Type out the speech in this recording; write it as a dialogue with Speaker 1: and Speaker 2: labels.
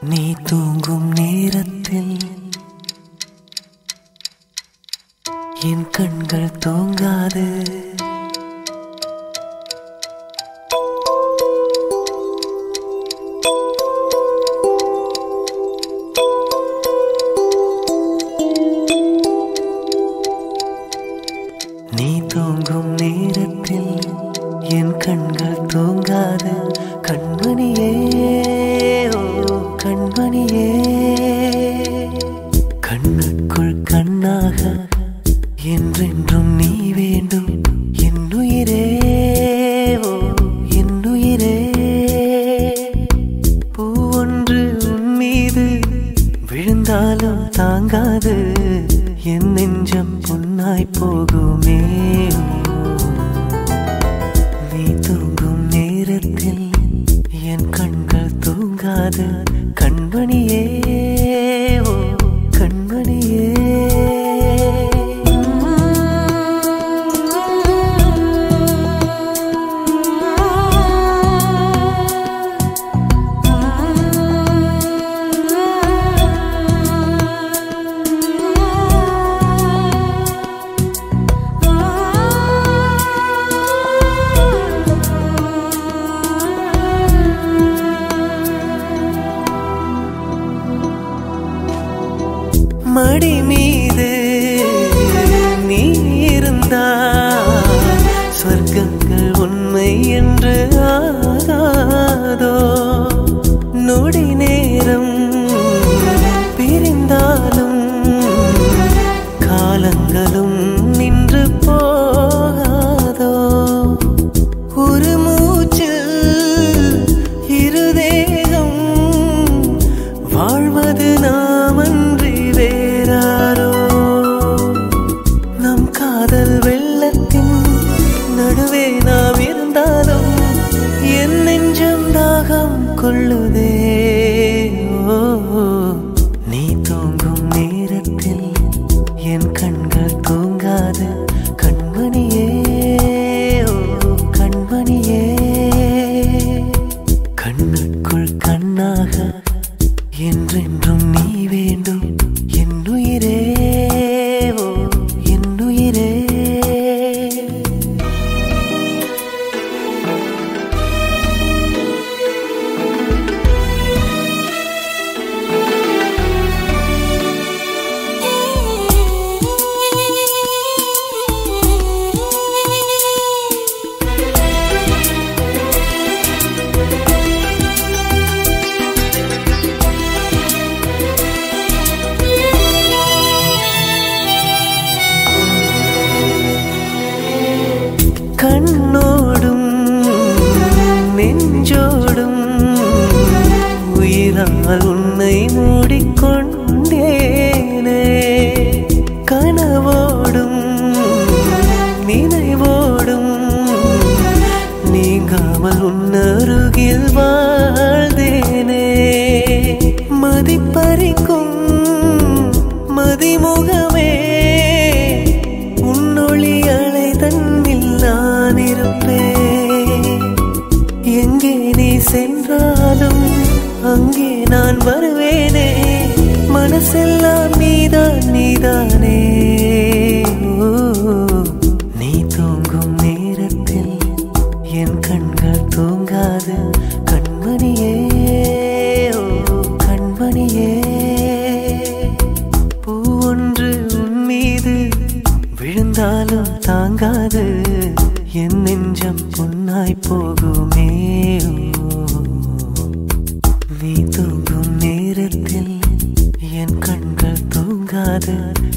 Speaker 1: நீ தூங்கும் நேரத்தில் என் கண்கள் தூங்காது. நீ தூங்கும் நேரத்தில் என் கண்கள் தூங்காது. கண்மணியே ஓ கண்மணியே, கண்ணுக்குள் கண்ணாக என்றென்றும் நீ வேண்டும். என் உயிரே ஓ என் உயிரே, பூ ஒன்று உன் மீது விழுந்தாலும் தாங்காது. என் நெஞ்சம் பொன்னாய் போகுமே. நீ தூங்கும் நேரத்தில் என் கண்கள் தூங்காது. கண்மணியே ஓ கண்மணியே, மடி மீது நீ இருந்தால் சொர்க்கங்கள் உண்மை என்று ஆகாதோ. நொடி நேரம் பிரிந்தாலும் காலங்களும் நின்று போகாதோ. ஒரு மூச்சில் இரு தேகம் வாழ்வது நாமன்றி வேறாரோ. நம் காதல் வெள்ளத்தின் நடுவே நாம் இருந்தாலும் என் நெஞ்சம் தாகம் கொள்ளுதே. ஓ நீ தூங்கும் நேரத்தில் என் கண்கள் தூங்காது. கண்மணியே ஓ கண்மணியே, கண்ணுக்குள் கண்ணாக என்றென்றும் நீ வேண்டும். என் உயிரே ஓ என் உயிரே, கண்ணோடும் நெஞ்சோடும் உயிரால் உன்னை மூடிக்கொண்டேனே. கனவோடும் நினைவோடும் நீங்காமல் உன்னருகில் வாழ்ந்தேனே. மதிப்பறிக்கும் மதிமுகமே, உன்னொளி அலை தன்னில் நான் இருப்பேன். எங்கே நீ சென்றாலும் அங்கே நான் வருவேனே. மனசெல்லாம் நீதான் நீதானே. ஓ நீ தூங்கும் நேரத்தில் என் கண்கள் தூங்காது. கண்மணியே ஓ கண்மணியே, பூ ஒன்று உன் மீது விழுந்தாலும் தாங்காது. என் நெஞ்சம் பொன்னாய் போகுமே. நீ தூங்கும் நேரத்தில் என் கண்கள் தூங்காது.